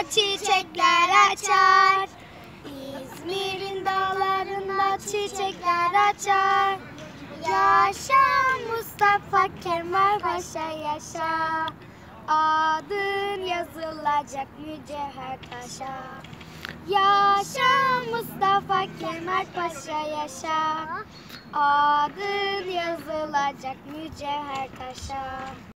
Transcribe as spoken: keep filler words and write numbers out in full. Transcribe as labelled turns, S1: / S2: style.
S1: çiçekler açar. İzmir'in dağlarında çiçekler açar. Yaşa Mustafa Kemal Paşa yaşa. Adın yazılacak mücevher taşa. Yaşa Mustafa Kemal Paşa yaşa. Adın yazılacak mücevher taşa.